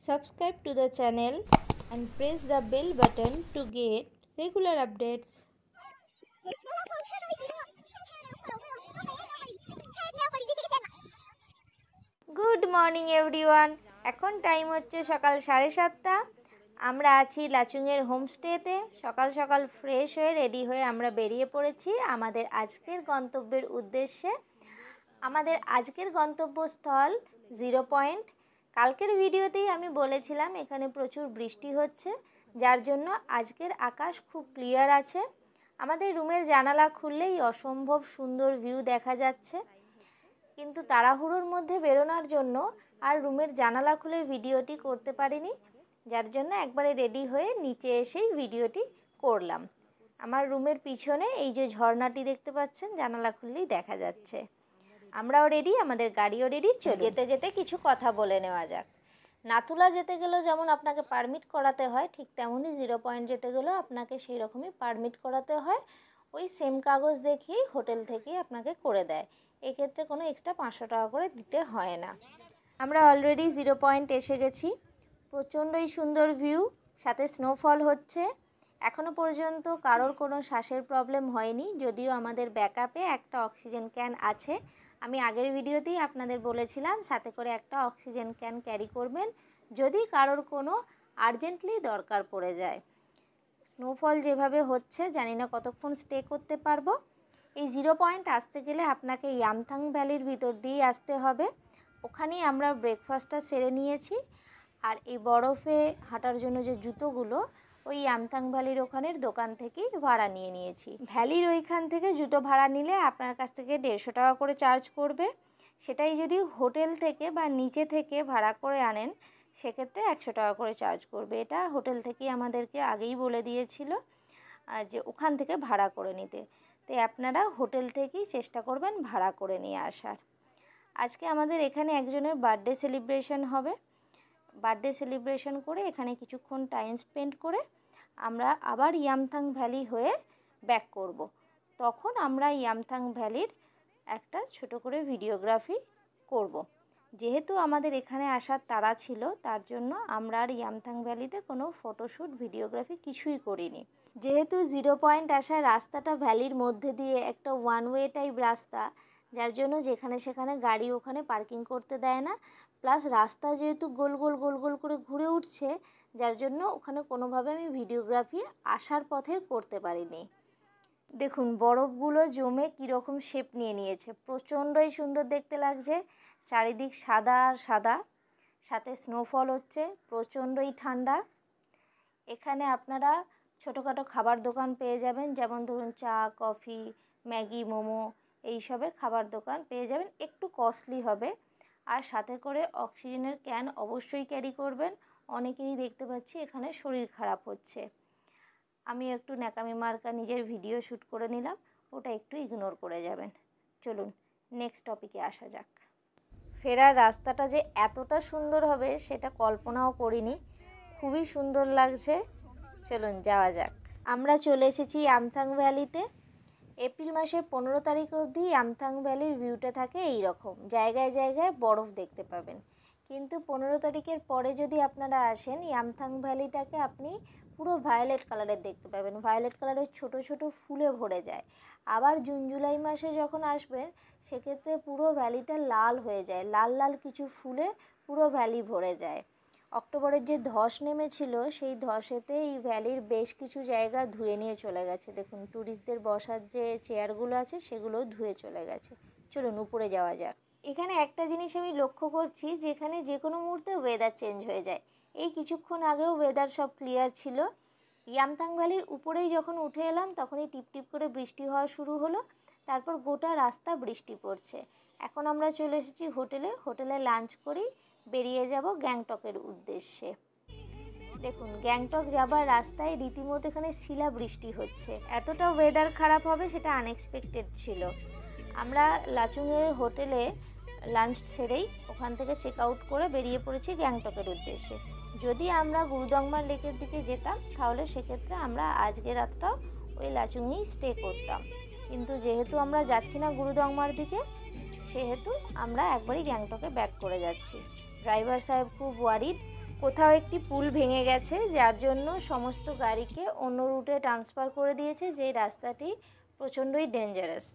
Subscribe to the channel and press the bell button to get regular updates. Good morning everyone. এখন time হচ্ছে সকাল 7:30। আমরা আছি লাচুংয়ের হোমস্টেতে। সকাল সকাল ফ্রেশ হয়ে রেডি হয়ে আমরা বেরিয়ে পড়েছি আমাদের আজকের গন্তব্যের উদ্দেশ্যে। আমাদের আজকের গন্তব্যস্থল 0 পয়েন্ট। কালকের ভিডিওতেই আমি বলেছিলাম এখানে প্রচুর বৃষ্টি হচ্ছে, যার জন্য আজকের আকাশ খুব ক্লিয়ার আছে। আমাদের রুমের জানালা খুললেই অসম্ভব সুন্দর ভিউ দেখা যাচ্ছে, কিন্তু তাড়াহুড়োর মধ্যে বেরোনোর জন্য আর রুমের জানালা খুলে ভিডিওটি করতে পারিনি, যার জন্য একবারে রেডি হয়ে নিচে এসেই ভিডিওটি করলাম। আমার রুমের পিছনে এই যে ঝর্ণাটি দেখতে পাচ্ছেন, জানালা খুললেই দেখা যাচ্ছে। আমরাও রেডি, আমাদের গাড়িও রেডি। যেতে যেতে কিছু কথা বলে নেওয়া যাক। নাথুলা যেতে গেলেও যেমন আপনাকে পারমিট করাতে হয়, ঠিক তেমনই 0 পয়েন্ট যেতে গেলেও আপনাকে সেই রকমই পারমিট করাতে হয়। ওই সেম কাগজ দেখিয়েই হোটেল থেকেই আপনাকে করে দেয়। এক্ষেত্রে কোনো এক্সট্রা 500 টাকা করে দিতে হয় না। আমরা অলরেডি 0 পয়েন্ট এসে গেছি। প্রচণ্ডই সুন্দর ভিউ, সাথে স্নোফল হচ্ছে। এখনও পর্যন্ত কারোর কোনো শ্বাসের প্রবলেম হয়নি, যদিও আমাদের ব্যাকআপে একটা অক্সিজেন ক্যান আছে। আমি আগের ভিডিওতেই আপনাদের বলেছিলাম সাথে করে একটা অক্সিজেন ক্যান ক্যারি করবেন, যদি কারোর কোনো আর্জেন্টলি দরকার পড়ে যায়। স্নোফল যেভাবে হচ্ছে, জানি না কতক্ষণ স্টে করতে পারবো। এই 0 পয়েন্ট আসতে গেলে আপনাকে ইয়ামথাং ভ্যালির ভিতর দিয়েই আসতে হবে। ওখানেই আমরা ব্রেকফাস্টটা সেরে নিয়েছি। আর এই বরফে হাঁটার জন্য যে জুতোগুলো ওই ইয়ামথাং ভ্যালির ওখানের দোকান থেকেই ভাড়া নিয়েছি। ভ্যালির ওইখান থেকে জুতো ভাড়া নিলে আপনার কাছ থেকে 150 টাকা করে চার্জ করবে। সেটাই যদি হোটেল থেকে বা নিচে থেকে ভাড়া করে আনেন, সেক্ষেত্রে 100 টাকা করে চার্জ করবে। এটা হোটেল থেকেই আমাদেরকে আগেই বলে দিয়েছিল যে ওখান থেকে ভাড়া করে নিতে। তাই আপনারা হোটেল থেকেই চেষ্টা করবেন ভাড়া করে নিয়ে আসার। আজকে আমাদের এখানে একজনের বার্থডে সেলিব্রেশন হবে। বার্থডে সেলিব্রেশন করে এখানে কিছুক্ষণ টাইম স্পেন্ড করে আমরা আবার ইয়ামথাং ভ্যালি হয়ে ব্যাক করব। তখন আমরা ইয়ামথাং ভ্যালির একটা ছোট করে ভিডিওগ্রাফি করব। যেহেতু আমাদের এখানে আসার তাড়া ছিল, তার জন্য আমরা আর ইয়ামথাং ভ্যালিতে কোনো ফটোশ্যুট ভিডিওগ্রাফি কিছুই করিনি। যেহেতু 0 পয়েন্ট আসার রাস্তাটা ভ্যালির মধ্যে দিয়ে একটা ওয়ান ওয়ে টাইপ রাস্তা, যার জন্য যেখানে সেখানে গাড়ি ওখানে পার্কিং করতে দেয় না। প্লাস রাস্তা যেহেতু গোল গোল গোল গোল করে ঘুরে উঠছে, যার জন্য ওখানে কোনোভাবে আমি ভিডিওগ্রাফি আসার পথে করতে পারিনি। দেখুন বরফগুলো জমে কীরকম শেপ নিয়ে নিয়েছে, প্রচণ্ডই সুন্দর দেখতে লাগছে। চারিদিক সাদা আর সাদা, সাথে স্নোফল হচ্ছে, প্রচণ্ডই ঠান্ডা। এখানে আপনারা ছোটোখাটো খাবার দোকান পেয়ে যাবেন, যেমন ধরুন চা, কফি, ম্যাগি, মোমো এইসবের খাবার দোকান পেয়ে যাবেন। একটু কস্টলি হবে। আর সাথে করে অক্সিজেনের ক্যান অবশ্যই ক্যারি করবেন। অনেকেরই দেখতে পাচ্ছি এখানে শরীর খারাপ হচ্ছে। আমি একটু ন্যাকামি মার্কা নিজের ভিডিও শ্যুট করে নিলাম, ওটা একটু ইগনোর করে যাবেন। চলুন নেক্সট টপিকে আসা যাক। ফেরার রাস্তাটা যে এতটা সুন্দর হবে সেটা কল্পনাও করিনি, খুবই সুন্দর লাগছে। চলুন যাওয়া যাক। আমরা চলে এসেছি ইয়ামথাং ভ্যালিতে। এপ্রিল মাসের 15 তারিখ অবধি ইয়ামথাং ভ্যালির ভিউটা থাকে এই রকম, জায়গায় জায়গায় বরফ দেখতে পাবেন। কিন্তু 15 তারিখের পরে যদি আপনারা আসেন, ইয়ামথাং ভ্যালিটাকে আপনি পুরো ভায়োলেট কালারের দেখতে পাবেন। ভায়োলেট কালারের ছোট ছোট ফুলে ভরে যায়। আবার জুন জুলাই মাসে যখন আসবেন, সেক্ষেত্রে পুরো ভ্যালিটা লাল হয়ে যায়, লাল লাল কিছু ফুলে পুরো ভ্যালি ভরে যায়। অক্টোবরের যে ধস নেমেছিল, সেই ধসেতে এই ভ্যালির বেশ কিছু জায়গা ধুয়ে নিয়ে চলে গেছে। দেখুন ট্যুরিস্টদের বসার যে চেয়ারগুলো আছে সেগুলোও ধুয়ে চলে গেছে। চলুন উপরে যাওয়া যাক। এখানে একটা জিনিস আমি লক্ষ্য করছি, যে এখানে যে কোনো মুহূর্তে ওয়েদার চেঞ্জ হয়ে যায়। এই কিছুক্ষণ আগেও ওয়েদার সব ক্লিয়ার ছিল। ইয়ামথাং ভ্যালির উপরেই যখন উঠে এলাম, তখনই টিপ টিপ করে বৃষ্টি হওয়া শুরু হলো। তারপর গোটা রাস্তা বৃষ্টি পড়ছে। এখন আমরা চলে এসেছি হোটেলে। হোটেলে লাঞ্চ করেই বেরিয়ে যাব গ্যাংটকের উদ্দেশ্যে। দেখুন গ্যাংটক যাবার রাস্তায় রীতিমতো এখানে শিলা বৃষ্টি হচ্ছে। এতটা ওয়েদার খারাপ হবে সেটা আনএক্সপেক্টেড ছিল। আমরা লাচুংয়ের হোটেলে লাঞ্চ সেরেই ওখান থেকে চেক আউট করে বেরিয়ে পড়েছি গ্যাংটকের উদ্দেশ্যে। যদি আমরা গুরুদংমার লেকের দিকে যেতাম, তাহলে সেক্ষেত্রে আমরা আজকে রাতটাও ওই লাচুংয়েই স্টে করতাম। কিন্তু যেহেতু আমরা যাচ্ছি না গুরুদংমার দিকে, সেহেতু আমরা একবারই গ্যাংটকে ব্যাক করে যাচ্ছি। ড্রাইভার সাহেব খুব ওয়ারিড, কোথাও একটি পুল ভেঙে গেছে, যার জন্য সমস্ত গাড়িকে অন্য রুটে ট্রান্সফার করে দিয়েছে, যে রাস্তাটি প্রচণ্ডই ডেঞ্জারাস।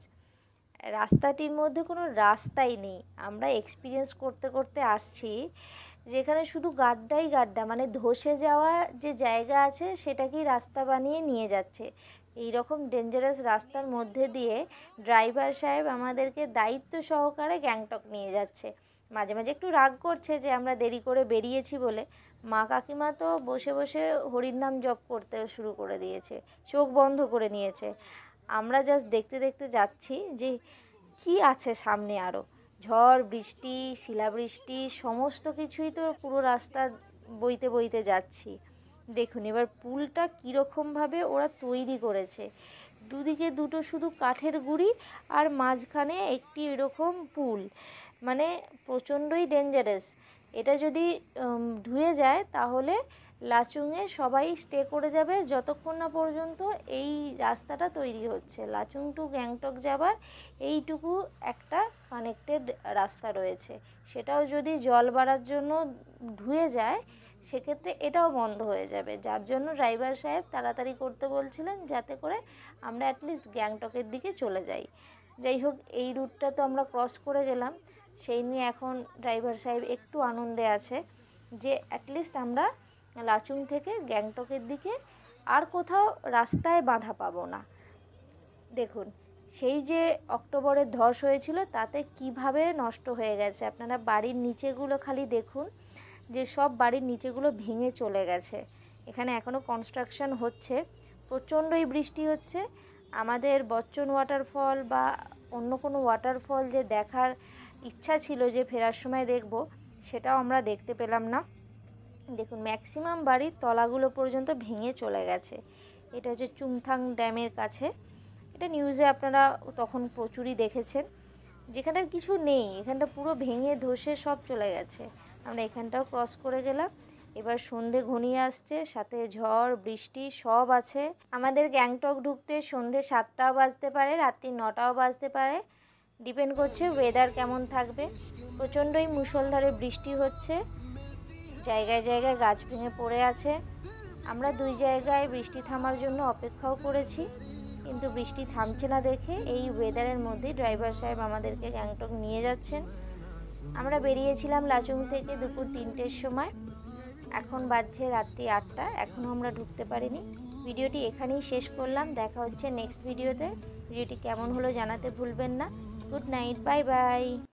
রাস্তাটির মধ্যে কোনো রাস্তাই নেই। আমরা এক্সপিরিয়েন্স করতে করতে আসছি, যেখানে শুধু গাড্ডাই গাড্ডা, মানে ধসে যাওয়া যে জায়গা আছে সেটাকেই রাস্তা বানিয়ে নিয়ে যাচ্ছে। এই রকম ডেঞ্জারাস রাস্তার মধ্যে দিয়ে ড্রাইভার সাহেব আমাদেরকে দায়িত্ব সহকারে গ্যাংটক নিয়ে যাচ্ছে। মাঝে মাঝে একটু রাগ করছে যে আমরা দেরি করে বেরিয়েছি বলে। মা কাকিমা তো বসে বসে হরির নাম জপ করতে শুরু করে দিয়েছে, চোখ বন্ধ করে নিয়েছে। আমরা জাস্ট দেখতে দেখতে যাচ্ছি যে কি আছে সামনে। আরও ঝড় বৃষ্টি, শিলাবৃষ্টি, সমস্ত কিছুই তো পুরো রাস্তা বইতে বইতে যাচ্ছি। দেখুন এবার পুলটা কীরকমভাবে ওরা তৈরি করেছে। দুদিকে দুটো শুধু কাঠের গুঁড়ি, আর মাঝখানে একটি এরকম পুল, মানে প্রচণ্ডই ডেঞ্জারাস। এটা যদি ধুয়ে যায় তাহলে লাচুংয়ে সবাই স্টে করে যাবে যতক্ষণ না পর্যন্ত এই রাস্তাটা তৈরি হচ্ছে। লাচুং টু গ্যাংটক যাবার এইটুকু একটা কানেক্টেড রাস্তা রয়েছে, সেটাও যদি জল বাড়ার জন্য ধুয়ে যায় সেক্ষেত্রে এটাও বন্ধ হয়ে যাবে, যার জন্য ড্রাইভার সাহেব তাড়াতাড়ি করতে বলছিলেন যাতে করে আমরা অ্যাটলিস্ট গ্যাংটকের দিকে চলে যাই। যাই হোক, এই রুটটা তো আমরা ক্রস করে গেলাম, সেই নিয়ে এখন ড্রাইভার সাহেব একটু আনন্দে আছে যে অ্যাটলিস্ট আমরা লাচুং থেকে গ্যাংটকের দিকে আর কোথাও রাস্তায় বাধা পাবো না। দেখুন সেই যে অক্টোবরের ধস হয়েছিল তাতে কিভাবে নষ্ট হয়ে গেছে। আপনারা বাড়ির নিচেগুলো খালি দেখুন, যে সব বাড়ির নিচেগুলো ভেঙে চলে গেছে। এখানে এখনও কনস্ট্রাকশন হচ্ছে, প্রচণ্ডই বৃষ্টি হচ্ছে। আমাদের বচ্চন ওয়াটারফল বা অন্য কোনো ওয়াটারফল যে দেখার ইচ্ছা ছিল যে ফেরার সময় দেখব, সেটাও আমরা দেখতে পেলাম না। দেখুন ম্যাক্সিমাম বাড়ির তলাগুলো পর্যন্ত ভেঙে চলে গেছে। এটা হচ্ছে চুংথাং ড্যামের কাছে। এটা নিউজে আপনারা তখন প্রচুরই দেখেছেন। যেখানটার কিছু নেই, এখানটা পুরো ভেঙে ধসে সব চলে গেছে। আমরা এখানটাও ক্রস করে গেলাম। এবার সন্ধে ঘনিয়ে আসছে, সাথে ঝড় বৃষ্টি সব আছে। আমাদের গ্যাংটক ঢুকতে সন্ধে 7টাও বাজতে পারে, রাত্রি 9টাও বাজতে পারে, ডিপেন্ড করছে ওয়েদার কেমন থাকবে। প্রচণ্ডই মুষলধারে বৃষ্টি হচ্ছে, জায়গায় জায়গায় গাছ ভেঙে পড়ে আছে। আমরা 2 জায়গায় বৃষ্টি থামার জন্য অপেক্ষাও করেছি, কিন্তু বৃষ্টি থামছে না দেখে এই ওয়েদারের মধ্যেই ড্রাইভার সাহেব আমাদেরকে গ্যাংটক নিয়ে যাচ্ছেন। আমরা বেরিয়েছিলাম লাচুং থেকে দুপুর 3টের সময়, এখন বাজছে রাত্রি 8টা, এখনও আমরা ঢুকতে পারিনি। ভিডিওটি এখানেই শেষ করলাম, দেখা হচ্ছে নেক্সট ভিডিওতে। ভিডিওটি কেমন হলো জানাতে ভুলবেন না। Good night, bye by.